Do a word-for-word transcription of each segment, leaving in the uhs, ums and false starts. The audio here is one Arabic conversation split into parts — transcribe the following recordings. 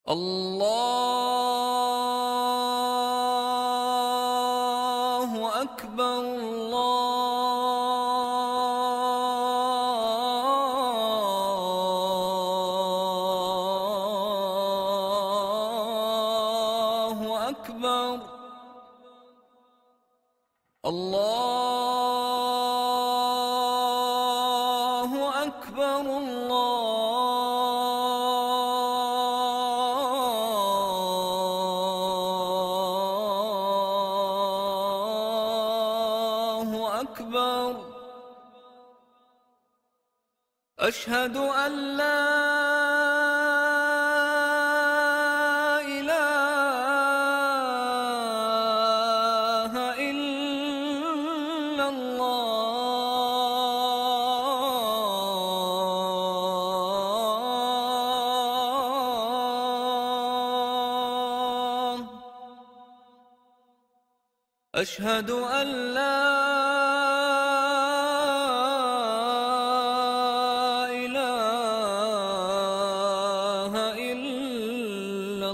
الله أكبر. الله أكبر. الله أكبر. الله أكبر. أشهد أن لا إله إلا الله. أشهد أن لا إله إلا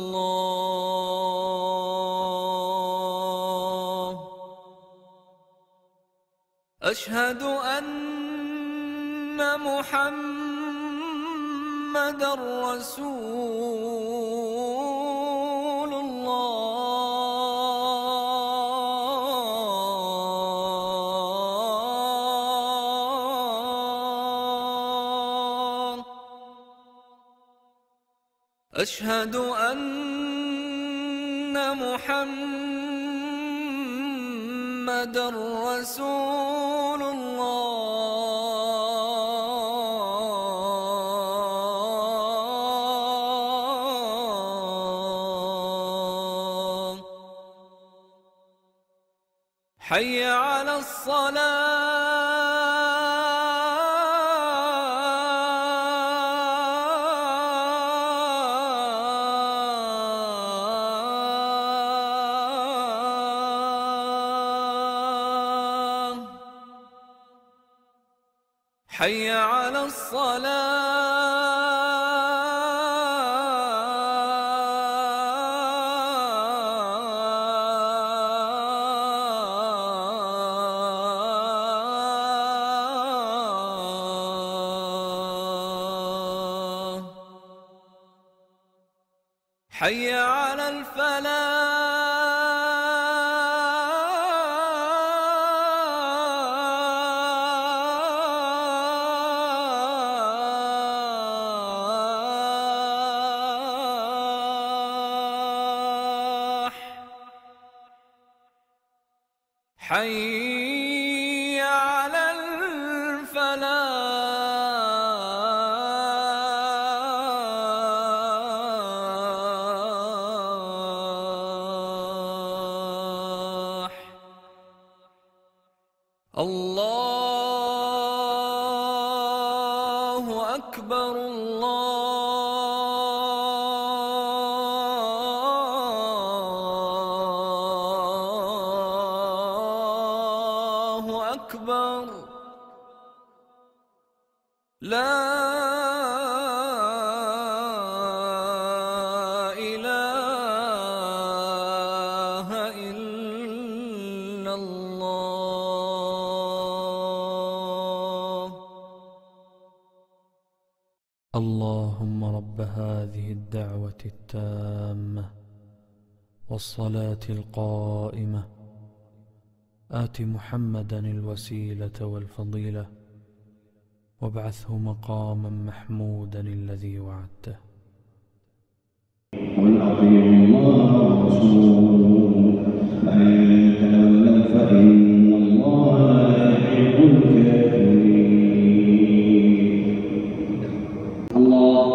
الله. أشهد أن محمدًا رسول الله. أشهد أن محمدًا رسول الله. حي على الصلاة. حي على الصلاة. حي على الفلاح. حي على الفلاح. الله أكبر. الله أكبر. لا إله إلا الله. اللهم رب هذه الدعوة التامة والصلاة القائمة آت محمدا الوسيلة والفضيلة وابعثه مقاما محمودا الذي وعدته. قل أطيعوا الله ورسوله فإن تولوا فإن الله لا يحب الكافرين. الله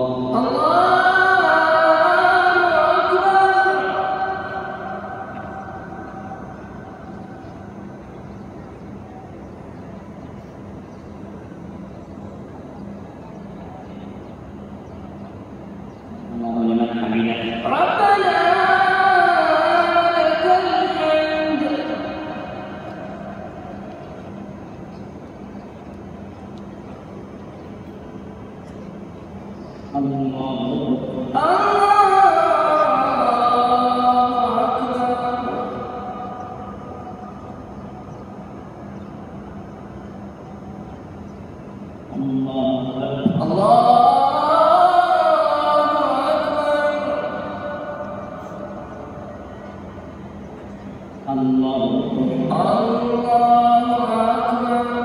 ربنا لك الحمد. الله الله الله أكبر. الله أكبر.